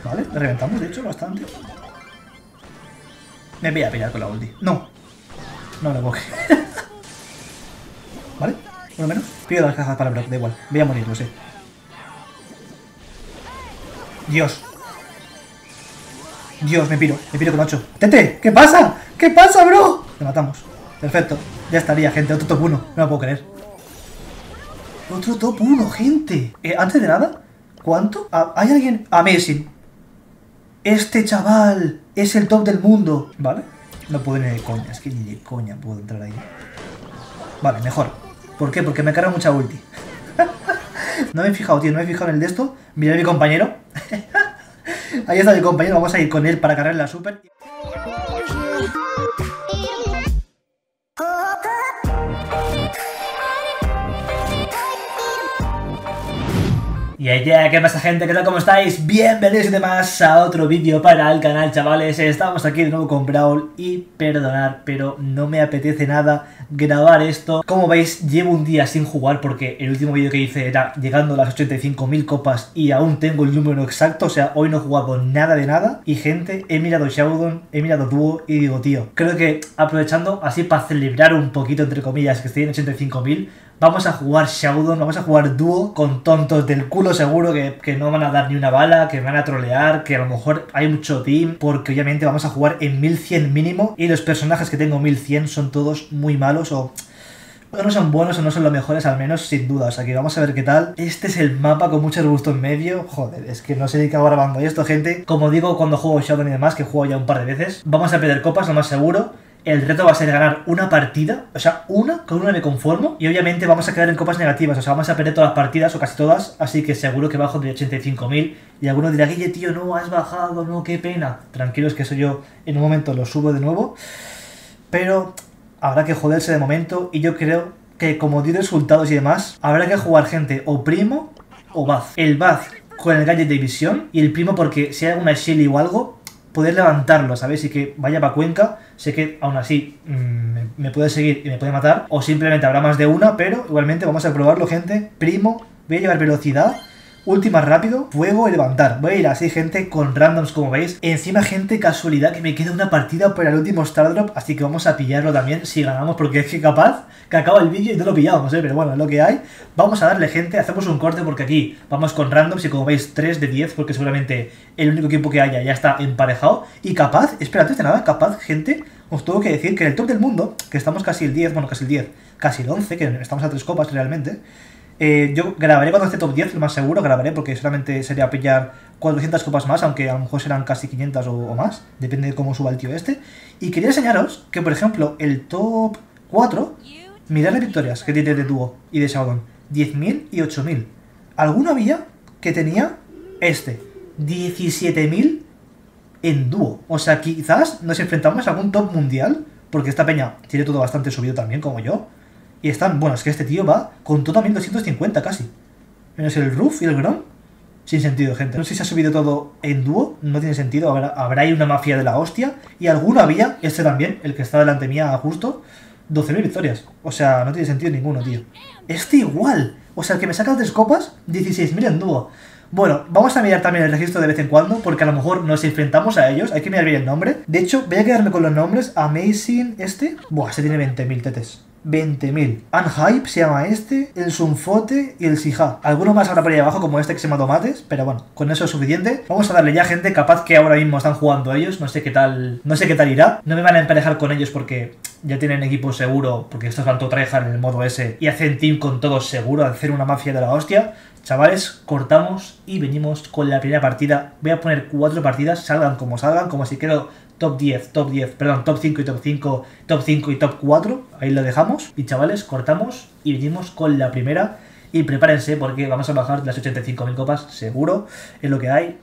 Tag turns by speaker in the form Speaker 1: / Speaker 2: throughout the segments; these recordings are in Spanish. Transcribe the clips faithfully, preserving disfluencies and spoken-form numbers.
Speaker 1: Vale, le reventamos, de hecho, bastante. Me voy a pillar con la ulti. No. No lo puedo creer. Vale, por lo menos. Pido las cajas para Brock, da igual. Voy a morir, lo sé. Dios. Dios, me piro. Me piro con ocho. ¡Tete! ¿Qué pasa? ¿Qué pasa, bro? Le matamos. Perfecto. Ya estaría, gente. Otro top uno. No lo puedo creer. Otro top uno, gente. Eh, antes de nada, ¿cuánto? Ah, ¿hay alguien? Amazing. Este chaval es el top del mundo. ¿Vale? No puedo ni de coña. Es que ni de coña puedo entrar ahí. Vale, mejor. ¿Por qué? Porque me carga mucha ulti. No me he fijado, tío. No me he fijado en el de esto. Mirad a mi compañero. Ahí está mi compañero. Vamos a ir con él para cargar la super. Y allá, ¿qué pasa, gente? ¿Qué tal? ¿Cómo estáis? Bienvenidos y demás a otro vídeo para el canal, chavales. Estamos aquí de nuevo con Brawl y perdonad, pero no me apetece nada grabar esto. Como veis, llevo un día sin jugar porque el último vídeo que hice era llegando a las ochenta y cinco mil copas y aún tengo el número exacto. O sea, hoy no he jugado nada de nada. Y gente, he mirado Showdown, he mirado Dúo y digo, tío, creo que aprovechando así para celebrar un poquito, entre comillas, que estoy en ochenta y cinco mil, vamos a jugar Showdown, vamos a jugar dúo con tontos del culo seguro que, que no van a dar ni una bala, que van a trolear, que a lo mejor hay mucho team, porque obviamente vamos a jugar en mil cien mínimo y los personajes que tengo mil cien son todos muy malos o no son buenos o no son los mejores, al menos sin duda. O sea que vamos a ver qué tal. Este es el mapa con mucho arbusto en medio. Joder, es que no sé ni qué hago grabando esto, gente. Como digo cuando juego Showdown y demás, que juego ya un par de veces, vamos a perder copas, lo más seguro. El reto va a ser ganar una partida, o sea, una, con una me conformo. Y obviamente vamos a quedar en copas negativas, o sea, vamos a perder todas las partidas, o casi todas. Así que seguro que bajo de ochenta y cinco mil. Y alguno dirá, Guille, tío, no, has bajado, no, qué pena. Tranquilos que eso yo en un momento lo subo de nuevo. Pero habrá que joderse de momento. Y yo creo que como di resultados y demás, habrá que jugar, gente, o Primo o Baz. El Baz con el gadget de visión y el Primo porque si hay alguna Shelly o algo, poder levantarlo, ¿sabes? Y que vaya para Cuenca. Sé que aún así mmm, me puede seguir y me puede matar. O simplemente habrá más de una, pero igualmente vamos a probarlo, gente. Primo, voy a llevar velocidad, última rápido, fuego y levantar. Voy a ir así, gente, con randoms, como veis. Encima, gente, casualidad que me queda una partida para el último Star Drop. Así que vamos a pillarlo también si ganamos, porque es que capaz que acaba el vídeo y no lo pillamos, ¿eh? Pero bueno, es lo que hay. Vamos a darle, gente, hacemos un corte porque aquí vamos con randoms y como veis tres de diez, porque seguramente el único equipo que haya ya está emparejado. Y capaz, espera, antes de nada, capaz, gente, os tengo que decir que en el top del mundo, que estamos casi el diez, bueno, casi el diez, casi el once, que estamos a tres copas realmente. Eh, yo grabaré cuando esté top diez, lo más seguro, grabaré porque solamente sería pillar cuatrocientas copas más, aunque a lo mejor serán casi quinientas o, o más, depende de cómo suba el tío este. Y quería enseñaros que, por ejemplo, el top cuatro, mirad las victorias que tiene de dúo y de Showdown, diez mil y ocho mil. Alguno había que tenía este, diecisiete mil en dúo. O sea, quizás nos enfrentamos a algún top mundial, porque esta peña tiene todo bastante subido también, como yo. Y están, bueno, es que este tío va con todo a mil doscientos cincuenta casi. Menos el Roof y el Grom. Sin sentido, gente. No sé si se ha subido todo en dúo, no tiene sentido. Habrá, habrá ahí una mafia de la hostia. Y alguno había, este también, el que está delante mía justo, doce mil victorias. O sea, no tiene sentido ninguno, tío. Este igual. O sea, el que me saca tres copas, dieciséis mil en dúo. Bueno, vamos a mirar también el registro de vez en cuando, porque a lo mejor nos enfrentamos a ellos. Hay que mirar bien el nombre. De hecho, voy a quedarme con los nombres. Amazing, este. Buah, este tiene veinte mil tetes. veinte mil. Unhype se llama este, el Sunfote y el Sija. Algunos más habrá por ahí abajo, como este que se llama Tomates, pero bueno, con eso es suficiente. Vamos a darle ya, gente, capaz que ahora mismo están jugando ellos, no sé qué tal, no sé qué tal irá. No me van a emparejar con ellos porque ya tienen equipo seguro, porque estos van todo tryhard en el modo ese y hacen team con todos seguro, hacer una mafia de la hostia. Chavales, cortamos y venimos con la primera partida. Voy a poner cuatro partidas, salgan como salgan, como si quiero top diez, top diez, perdón, top cinco y top cinco, top cinco y top cuatro. Ahí lo dejamos. Y chavales, cortamos y venimos con la primera. Y prepárense porque vamos a bajar las ochenta y cinco mil copas, seguro, es lo que hay.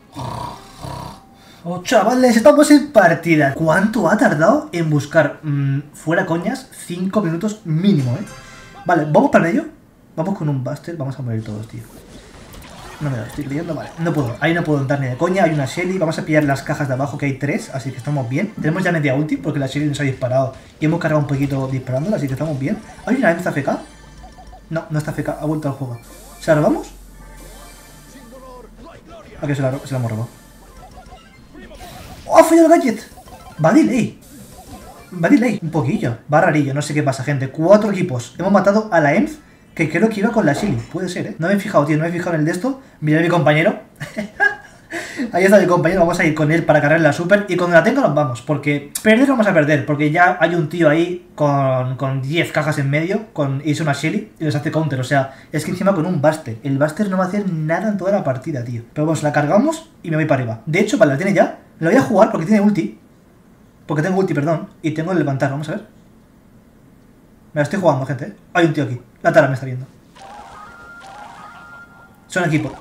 Speaker 1: Oh, chavales, estamos en partida. ¿Cuánto ha tardado en buscar, mmm, fuera coñas, cinco minutos mínimo, eh? Vale, vamos para ello. Vamos con un Buster, vamos a morir todos, tío. No me lo estoy creyendo, vale. No puedo, ahí no puedo entrar ni de coña. Hay una Shelly, vamos a pillar las cajas de abajo, que hay tres, así que estamos bien. Tenemos ya media ulti porque la Shelly nos ha disparado y hemos cargado un poquito disparándola, así que estamos bien. ¿Hay una M C F K? No, no está F K, ha vuelto al juego. ¿Se la robamos? ¿A qué se la, se la hemos robado? ¡Ha fallado el gadget! Va delay. Va delay. Un poquillo. Va rarillo. No sé qué pasa, gente. Cuatro equipos. Hemos matado a la Emz, que creo que iba con la Shelly. Puede ser, ¿eh? No me he fijado, tío. No me he fijado en el de esto. Mirad a mi compañero. Ahí está mi compañero. Vamos a ir con él para cargar la super. Y cuando la tenga nos vamos. Porque perder vamos a perder. Porque ya hay un tío ahí con, con diez cajas en medio. Con hizo una Shelly y les hace counter. O sea, es que encima con un Buster. El Buster no va a hacer nada en toda la partida, tío. Pero vamos, la cargamos y me voy para arriba. De hecho, vale, la tiene ya. La voy a jugar porque tiene ulti. Porque tengo ulti, perdón. Y tengo el levantar. Vamos a ver. Me la estoy jugando, gente, ¿eh? Hay un tío aquí. La Tara me está viendo. Son equipo.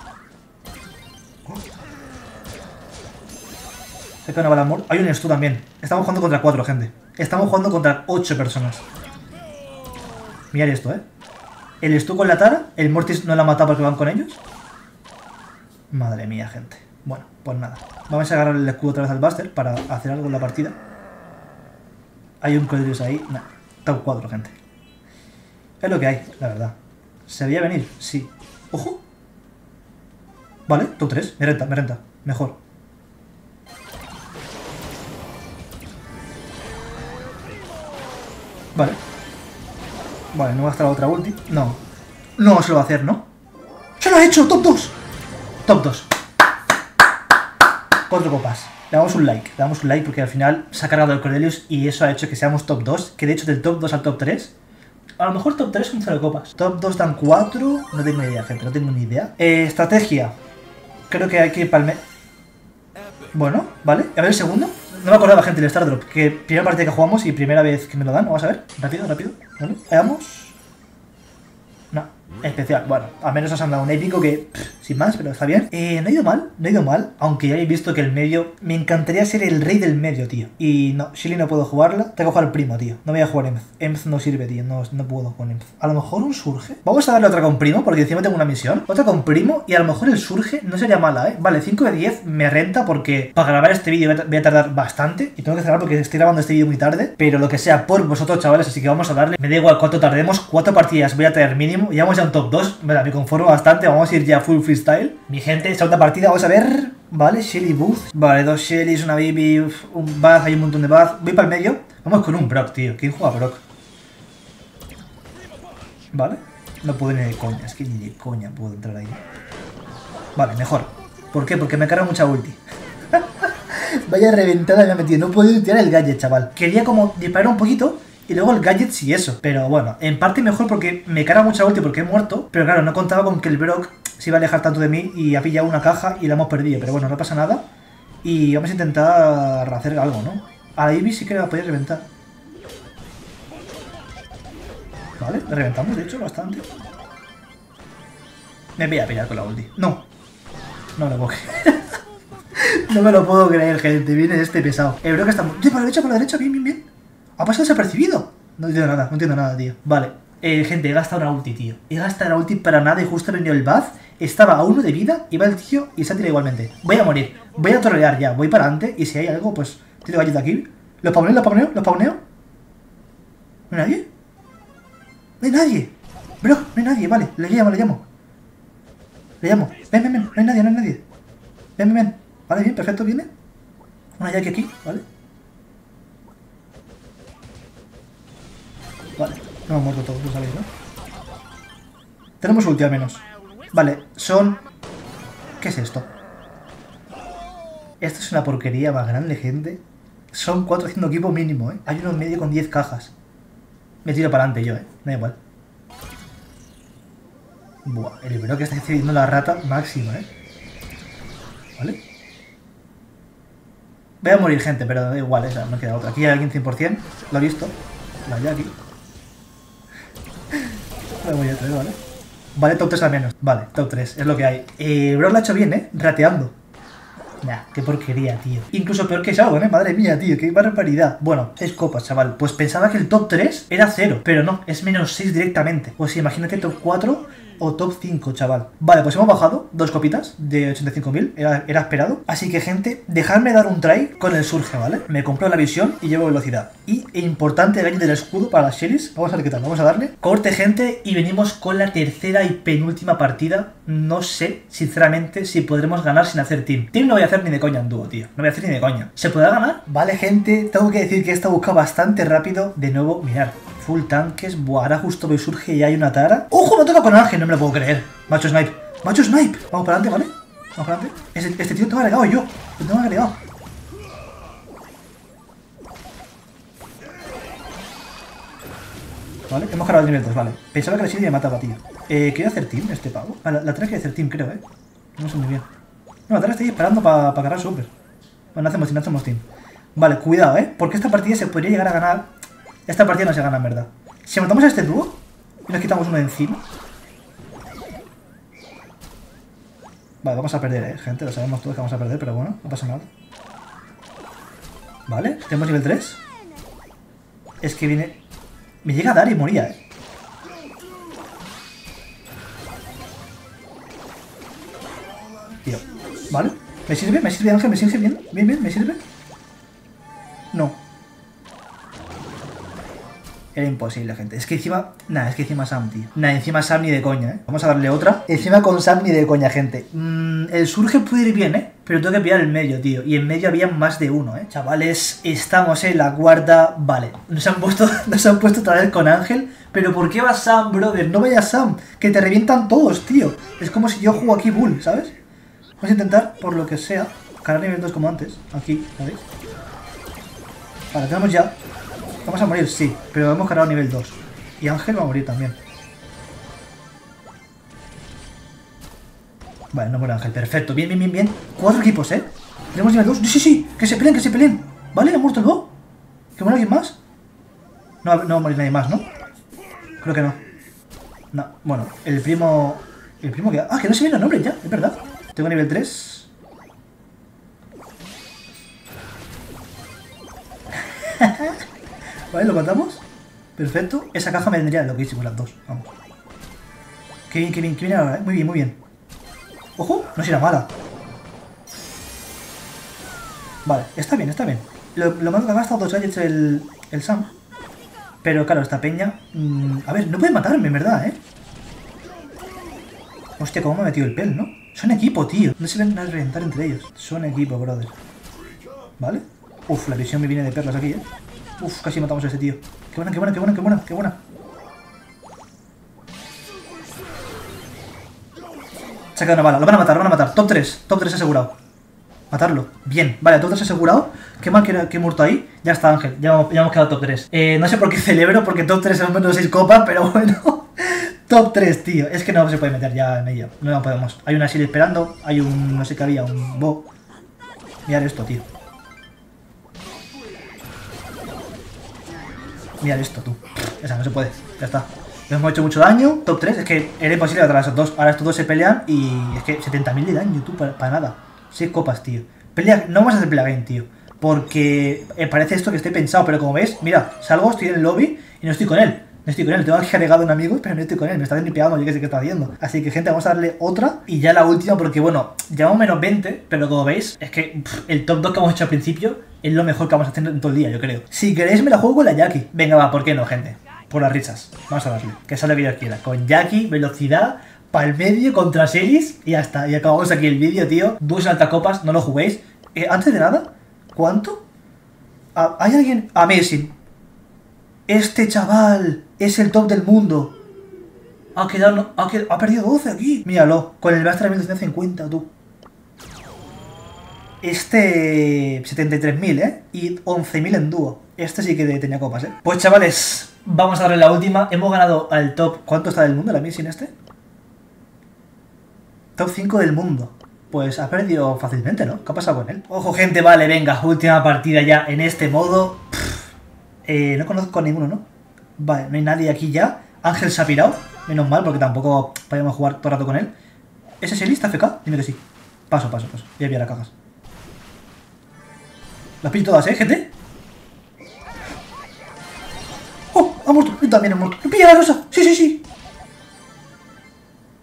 Speaker 1: Se cae una bala amor. Hay un Stu también. Estamos jugando contra cuatro, gente. Estamos jugando contra ocho personas. Mirad esto, ¿eh? El Stu con la Tara. El Mortis no la ha matado porque van con ellos. Madre mía, gente. Bueno, pues nada. Vamos a agarrar el escudo otra vez al Buster para hacer algo en la partida. Hay un Cordelius ahí. Nah, top cuatro, gente. Es lo que hay, la verdad. ¿Se veía venir? Sí. ¡Ojo! Vale, top tres. Me renta, me renta. Mejor. Vale. Vale, no va a estar la otra ulti. No. No se lo va a hacer, ¿no? ¡Se lo ha hecho! ¡Top dos! Top dos. Cuatro copas. Le damos un like. Le damos un like porque al final se ha cargado el Cordelius y eso ha hecho que seamos top dos. Que de hecho del top dos al top tres... A lo mejor top tres son cero copas. Top dos dan cuatro. No tengo ni idea, gente. No tengo ni idea. Eh, estrategia. Creo que hay que ir para el me... Bueno, vale. A ver el segundo. No me acordaba, gente, del Stardrop. Que primera partida que jugamos y primera vez que me lo dan. Vamos a ver. Rápido, rápido. Vale. Veamos. No. Especial. Bueno, al menos nos han dado un épico que... Pff, sin más, pero está bien. Eh, no he ido mal. No he ido mal. Aunque ya he visto que el medio... Me encantaría ser el rey del medio, tío. Y no, Shelly no puedo jugarla. Tengo que jugar primo, tío. No voy a jugar Emz. Emz no sirve, tío. No, no puedo con Emz. A lo mejor un surge. Vamos a darle otra con primo porque encima tengo una misión. Otra con primo y a lo mejor el surge no sería mala, ¿eh? Vale, cinco de diez me renta porque para grabar este vídeo voy a tardar bastante. Y tengo que cerrar porque estoy grabando este vídeo muy tarde. Pero lo que sea por vosotros, chavales. Así que vamos a darle. Me da igual cuánto tardemos. Cuatro partidas voy a traer mínimo. Y vamos ya a un top dos. Vale, me conformo bastante. Vamos a ir ya full freestyle. Mi gente, segunda partida. Vamos a ver. Vale, Shelly Booth. Vale, dos Shellys, una Bibi, un Bath, hay un montón de Bath. Voy para el medio. Vamos con un Brock, tío. ¿Quién juega Brock? Vale. No puedo ni de coña. Es que ni de coña puedo entrar ahí. Vale, mejor. ¿Por qué? Porque me carga mucha ulti. Vaya reventada me ha metido. No puedo tirar el gadget, chaval. Quería como disparar un poquito y luego el gadget sí eso. Pero bueno, en parte mejor porque me carga mucha ulti porque he muerto. Pero claro, no contaba con que el Brock se iba a alejar tanto de mí y ha pillado una caja y la hemos perdido. Pero bueno, no pasa nada. Y vamos a intentar hacer algo, ¿no? A la Ivy sí que la podía reventar. Vale, la reventamos, de hecho, bastante. Me voy a pillar con la ulti. No. No lo puedo creer. No me lo puedo creer, gente. Viene este pesado. El Brock está... ¡Tío, para la derecha, para la derecha! Bien, bien, bien. Ha pasado desapercibido. No entiendo nada, no entiendo nada, tío. Vale. Eh, gente, he gastado una ulti, tío. He gastado una ulti para nada y justo ha venido el Bath. Estaba a uno de vida, iba el tío y se ha tirado igualmente. Voy a morir. Voy a torrear ya. Voy para adelante y si hay algo, pues... Tiro galleta aquí. ¿Los pauneo, los pauneo, los pauneo? ¿No hay nadie? ¡No hay nadie! Bro, no hay nadie, vale. Le llamo, le llamo. Le llamo. Ven, ven, ven. No hay nadie, no hay nadie. Ven, ven, ven. Vale, bien, perfecto, viene. Una Jackie aquí, vale. Vale, no hemos muerto todos, lo sabéis, ¿no? Tenemos ulti al menos. Vale, son... ¿Qué es esto? Esto es una porquería más grande, gente. Son cuatro haciendo equipo mínimo, ¿eh? Hay uno en medio con diez cajas. Me tiro para adelante yo, ¿eh? Me da igual. Buah, el Brock que está decidiendo la rata máxima, ¿eh? Vale. Voy a morir, gente, pero da igual, esa, no queda otra. Aquí hay alguien cien por cien, lo he visto. La hay aquí. Lo voy a traer, ¿vale? Vale, top tres al menos. Vale, top tres, es lo que hay. Eh, Brock lo ha hecho bien, ¿eh? Rateando. Nah, qué porquería, tío. Incluso peor que Shadow, ¿eh? Madre mía, tío, qué barbaridad. Bueno, seis copas, chaval. Pues pensaba que el top tres era cero, pero no, es menos seis directamente. Pues imagínate top cuatro o top cinco, chaval. Vale, pues hemos bajado dos copitas de ochenta y cinco mil, era, era esperado. Así que, gente, dejadme dar un try con el Surge, ¿vale? Me compro la visión y llevo velocidad. Y e importante gadget del escudo para las Shellis. Vamos a ver qué tal, vamos a darle. Corte, gente, y venimos con la tercera y penúltima partida. No sé, sinceramente, si podremos ganar sin hacer team. Team no voy a hacer ni de coña en dúo, tío. No voy a hacer ni de coña. ¿Se podrá ganar? Vale, gente, tengo que decir que esta busca bastante rápido. De nuevo, mirad. Full tanques, buah, ahora justo me surge y hay una tara. ¡Ojo! Me toca con Ángel, no me lo puedo creer. Macho snipe, macho snipe. Vamos para adelante, ¿vale? Vamos para adelante. Este, este tío tengo agregado yo. Lo tengo agregado. Vale, hemos cargado el nivel dos, vale. Pensaba que la Silvia me mataba, tío. Eh, ¿quiere hacer team este pavo? Ah, la, la Tara quiere hacer team, creo, eh. No sé muy bien. No, la Tara está ahí esperando para pa cargar super. Bueno, no hacemos team, no hacemos team. Vale, cuidado, eh. Porque esta partida se podría llegar a ganar. Esta partida no se gana, en verdad. Si matamos a este dúo y nos quitamos uno de encima. Vale, vamos a perder, eh, gente. Lo sabemos todos que vamos a perder, pero bueno, no pasa nada. Vale, tenemos nivel tres. Es que viene... Me llega a dar y moría, eh. Tío, vale. ¿Me sirve? ¿Me sirve, Ángel? ¿Me sirve bien? ¿Bien, bien? ¿Me sirve? No. Era imposible, gente. Es que encima... Nada, es que encima Sam, tío. Nada, encima Sam ni de coña, ¿eh? Vamos a darle otra. Encima con Sam ni de coña, gente. Mm, el Surge puede ir bien, ¿eh? Pero tengo que pillar el medio, tío. Y en medio había más de uno, ¿eh? Chavales, estamos en la cuarta... Vale. Nos han puesto, nos han puesto otra vez con Ángel. Pero ¿por qué va Sam, brother? No vaya Sam. Que te revientan todos, tío. Es como si yo juego aquí Bull, ¿sabes? Vamos a intentar, por lo que sea, cargar nivel dos como antes. Aquí, ¿sabéis? Vale, tenemos ya... Vamos a morir, sí, pero hemos cargado nivel dos. Y Ángel va a morir también. Vale, no muere Ángel, perfecto. Bien, bien, bien, bien. Cuatro equipos, ¿eh? Tenemos nivel dos. Sí, sí, sí, que se peleen, que se peleen. Vale, ha muerto el Bo. ¿Que muere alguien más? No, no va a morir nadie más, ¿no? Creo que no. No, bueno, el primo... El primo que... Ah, que no se viene el nombre ya, es verdad. Tengo nivel tres. Vale, lo matamos. Perfecto. Esa caja me vendría loquísimo, las dos. Vamos. Qué bien, qué bien, qué bien ahora, ¿eh? Muy bien, muy bien. ¡Ojo! No será mala. Vale, está bien, está bien. Lo, lo malo que ha gastado dos gadgets el, el Sam. Pero claro, esta peña... Mmm, a ver, no puede matarme, en verdad, ¿eh? Hostia, cómo me ha metido el pel, ¿no? Son equipo, tío. No se ven a reventar entre ellos. Son equipo, brother. ¿Vale? Uf, la visión me viene de perlas aquí, ¿eh? Uf, casi matamos a ese tío. Qué buena, qué buena, qué buena, qué buena, qué buena. Se ha quedado una bala. Lo van a matar, lo van a matar. Top tres, top tres asegurado. Matarlo. Bien. Vale, top tres asegurado. Qué mal que, que he muerto ahí. Ya está, Ángel. Ya, hemos, ya hemos quedado top tres. Eh, no sé por qué celebro, porque top tres es menos seis copas, pero bueno. Top tres, tío. Es que no se puede meter ya en ello. No, no podemos. Hay una Siri esperando. Hay un... no sé qué había. Un Bo. Mirad esto, tío. Mirad esto, tú. Esa no se puede. Ya está. Nos hemos hecho mucho daño. Top tres. Es que era imposible atrás a esos dos. Ahora estos dos se pelean y... Es que setenta mil de daño, tú, para, para nada. seis copas, tío. Pelea... No vamos a hacer pelea game, tío. Porque eh, parece esto que esté pensado. Pero como ves, mira, salgo, estoy en el lobby y no estoy con él. No estoy con él. Tengo aquí agregado un amigo, pero no estoy con él. Me está desnipeando, yo qué sé qué está haciendo. Así que, gente, vamos a darle otra. Y ya la última, porque bueno, llevamos menos veinte. Pero como veis, es que pff, el top dos que hemos hecho al principio es lo mejor que vamos a hacer en todo el día, yo creo. Si queréis, me la juego con la Jackie. Venga, va, ¿por qué no, gente? Por las risas. Vamos a darle. Que sea lo que yo quiera. Con Jackie, velocidad, para el medio, contra Series. Y ya está. Y acabamos aquí el vídeo, tío. Dúos en altacopas, no lo juguéis. Eh, antes de nada, ¿cuánto? Ah, ¿hay alguien? Amazing. Este chaval es el top del mundo. Ha quedado... Ha, quedado, ha perdido doce aquí. Míralo. Con el Master mil doscientos cincuenta, tú. Este... setenta y tres mil, ¿eh? Y once mil en dúo. Este sí que tenía copas, ¿eh? Pues chavales, vamos a darle la última. Hemos ganado al top... ¿Cuánto está del mundo la Missing este? Top cinco del mundo. Pues ha perdido fácilmente, ¿no? ¿Qué ha pasado con él? Ojo, gente, vale, venga. Última partida ya en este modo. Pff, eh, no conozco a ninguno, ¿no? Vale, no hay nadie aquí ya. Ángel se ha pirado. Menos mal, porque tampoco podíamos jugar todo el rato con él. ¿Ese es el lista F K? Dime que sí. Paso, paso, paso. Voy a pillar a cajas. Las pillo todas, ¿eh, gente? ¡Oh! Ha muerto. Yo también he muerto. ¡Pilla la rosa! ¡Sí, sí, sí!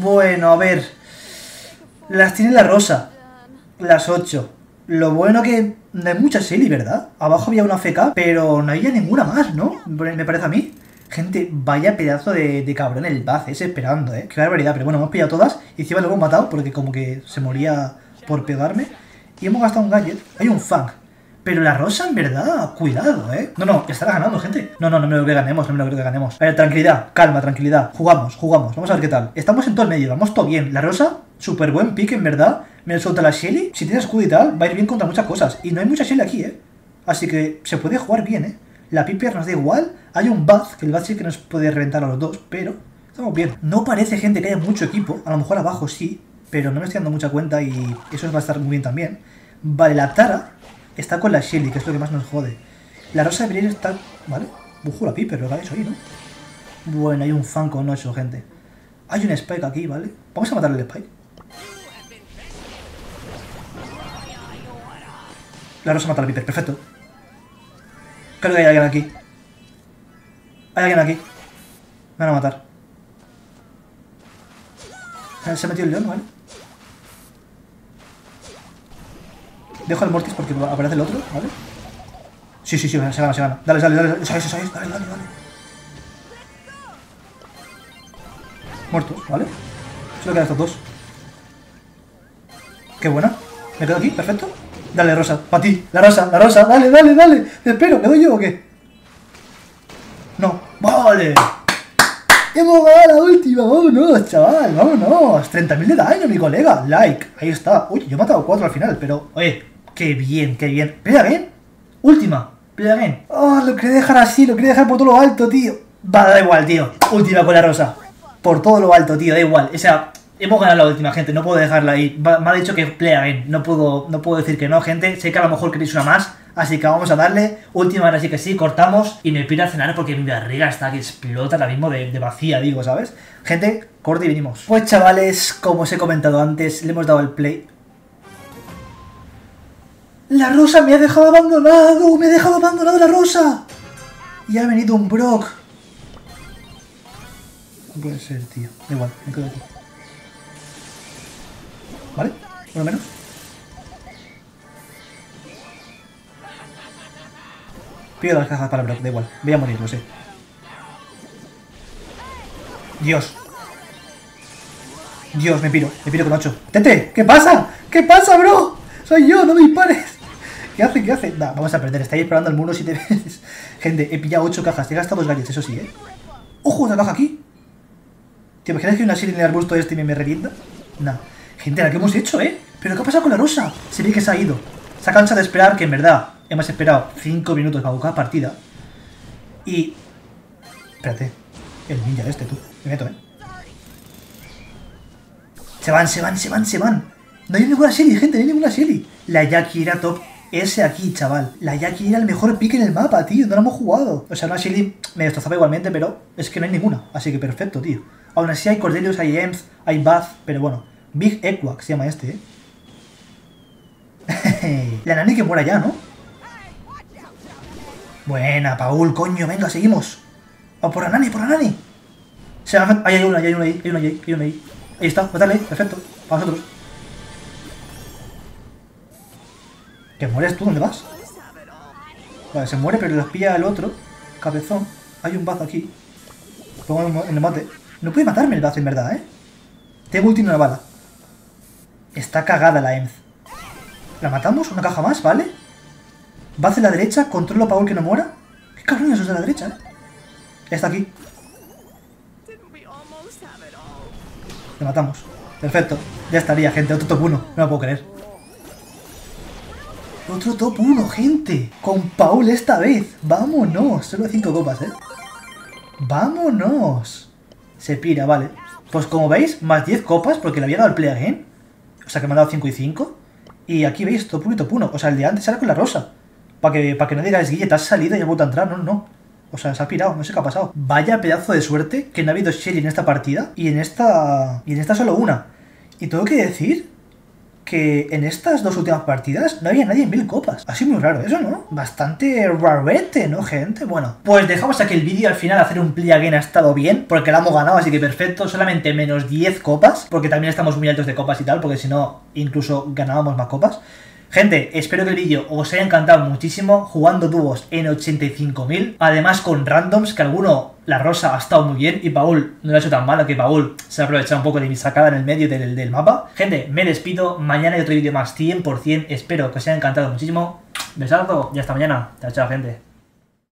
Speaker 1: Bueno, a ver. Las tiene la rosa. Las ocho. Lo bueno que no hay mucha Shelly, ¿verdad? Abajo había una F K, pero no había ninguna más, ¿no? Me parece a mí. Gente, vaya pedazo de, de cabrón el Baz ese esperando, ¿eh? Qué barbaridad. Pero bueno, hemos pillado todas. Y encima lo hemos matado porque como que se moría por pegarme. Y hemos gastado un gadget. Hay un Fang. Pero la rosa, en verdad, cuidado, ¿eh? No, no, estará ganando, gente. No, no, no me lo creo que ganemos, no me lo creo que ganemos. A ver, tranquilidad, calma, tranquilidad. Jugamos, jugamos, vamos a ver qué tal. Estamos en todo el medio, vamos todo bien. La rosa, súper buen pick, en verdad. Me lo suelta la Shelly. Si tiene escudo y tal, va a ir bien contra muchas cosas. Y no hay mucha Shelly aquí, ¿eh? Así que se puede jugar bien, ¿eh? La Piper nos da igual. Hay un Baz, que el Baz sí que nos puede reventar a los dos, pero estamos bien. No parece, gente, que haya mucho equipo. A lo mejor abajo sí, pero no me estoy dando mucha cuenta y eso va a estar muy bien también. Vale, la Tara está con la Shelly, que es lo que más nos jode. La rosa debería estar... Vale. Bujo la Piper, lo que habéis oído, ¿no? Bueno, hay un fan con ocho, gente. Hay un Spike aquí, ¿vale? Vamos a matarle el Spike. La rosa mata a la Piper, perfecto. Creo que hay alguien aquí. Hay alguien aquí. Me van a matar. Se ha metido el león, ¿vale? Dejo el Mortis porque aparece el otro, ¿vale? Sí, sí, sí, se gana, se gana. Dale, dale, dale, dale, dale, dale, dale, dale. Muertos, ¿vale? Solo quedan estos dos. Qué buena. Me quedo aquí, perfecto. Dale, rosa, para ti. La rosa, la rosa, dale, dale, dale. Te espero, ¿le doy yo o qué? No, vale. Hemos ganado la última, vámonos, chaval, vámonos. treinta mil de daño, mi colega. Like, ahí está. Uy, yo he matado cuatro al final, pero, oye, qué bien, qué bien. Play again. Última. Play again. Oh, lo quería dejar así, lo quería dejar por todo lo alto, tío. Va, da igual, tío. Última con la rosa. Por todo lo alto, tío, da igual. O sea, hemos ganado la última, gente. No puedo dejarla ahí. Va, me ha dicho que play again. No puedo, no puedo decir que no, gente. Sé que a lo mejor queréis una más. Así que vamos a darle. Última, ahora sí que sí, cortamos. Y me piro a cenar porque mi barriga está que explota ahora mismo de, de vacía, digo, ¿sabes? Gente, corte y venimos. Pues chavales, como os he comentado antes, le hemos dado el play. ¡La rosa me ha dejado abandonado! ¡Me ha dejado abandonado la rosa! Y ha venido un Brock. No puede ser, tío. Da igual, me quedo aquí. ¿Vale? Por lo menos. Pido las cajas para Brock, da igual. Voy a morir, lo sé. Dios. Dios, me piro. Me piro con ocho. ¡Tete! ¿Qué pasa? ¿Qué pasa, bro? Soy yo, no me dispares. ¿Qué hace? ¿Qué hace? Nah, vamos a perder. Estáis explorando el muro siete veces. Gente, he pillado ocho cajas. He gastado dos gadgets, eso sí, ¿eh? ¡Ojo, una caja aquí! ¿Te imaginas que hay una serie en el arbusto este y me, me revienta? Nah. Gente, ¿la que hemos hecho, eh? ¿Pero qué ha pasado con la rosa? Se ve que se ha ido. Se ha cansado de esperar, que en verdad hemos esperado cinco minutos para buscar partida. Y... Espérate. El ninja este, tú. Me meto, eh. Se van, se van, se van, se van. No hay ninguna Shelly, gente, no hay ninguna Shelly. La Jackie era top ese aquí, chaval. La Jackie era el mejor pick en el mapa, tío. No la hemos jugado. O sea, una Shelly me destrozaba igualmente, pero es que no hay ninguna. Así que perfecto, tío. Aún así hay Cordelius, hay Ems, hay Baz, pero bueno. Big Equac se llama este, eh. La Nani que muera ya, ¿no? Buena, Paul, coño, venga, seguimos. Vamos por la Nani, por la Nani. Se va a... Ahí hay una, ahí hay una ahí, hay una ahí, hay una ahí. Ahí está, matale, perfecto. Para nosotros. ¿Que mueres tú? ¿Dónde vas? Vale, se muere, pero los pilla el otro. Cabezón. Hay un Baz aquí. Pongo en el mate. No puede matarme el Baz, en verdad, ¿eh? Tengo ulti y una bala. Está cagada la Ems. ¿La matamos? Una caja más, ¿vale? Baz en la derecha. Controlo a Paul que no muera. ¿Qué cabrón es eso de la derecha, eh? Está aquí. Le matamos. Perfecto. Ya estaría, gente. Otro top uno. No lo puedo creer. Otro top uno, gente. Con Paul esta vez. Vámonos. Solo cinco copas, ¿eh? Vámonos. Se pira, vale. Pues como veis, más diez copas porque le había dado el play again. O sea que me han dado cinco y cinco. Y aquí veis, top uno y top uno. O sea, el de antes era con la rosa. Para que, pa que no digáis, Guille, te has salido y has vuelto a entrar. No, no. O sea, se ha pirado, no sé qué ha pasado. Vaya pedazo de suerte que no ha habido Shelly en esta partida. Y en esta... Y en esta solo una. Y tengo que decir que en estas dos últimas partidas no había nadie en mil copas. Ha sido muy raro eso, ¿no? Bastante rarete, ¿no, gente? Bueno, pues dejamos aquí el vídeo. Al final hacer un play again ha estado bien, porque la hemos ganado, así que perfecto. Solamente menos diez copas, porque también estamos muy altos de copas y tal, porque si no, incluso ganábamos más copas. Gente, espero que el vídeo os haya encantado muchísimo, jugando dúos en ochenta y cinco mil, además con randoms, que alguno, la rosa ha estado muy bien y Paul no lo ha hecho tan malo, que Paul se ha aprovechado un poco de mi sacada en el medio del, del mapa. Gente, me despido, mañana hay otro vídeo más cien por cien, espero que os haya encantado muchísimo, besazo y hasta mañana, chao chao gente.